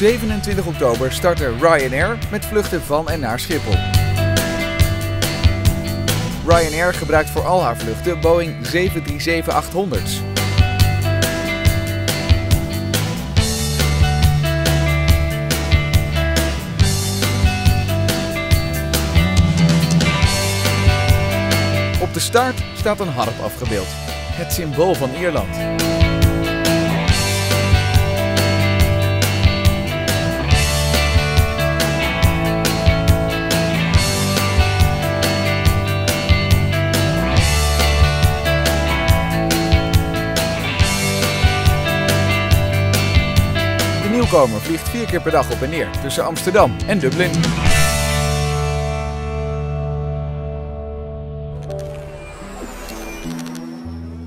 27 oktober startte Ryanair met vluchten van en naar Schiphol. Ryanair gebruikt voor al haar vluchten Boeing 737-800's. Op de start staat een harp afgebeeld, het symbool van Ierland. De nieuwkomer vliegt 4 keer per dag op en neer tussen Amsterdam en Dublin.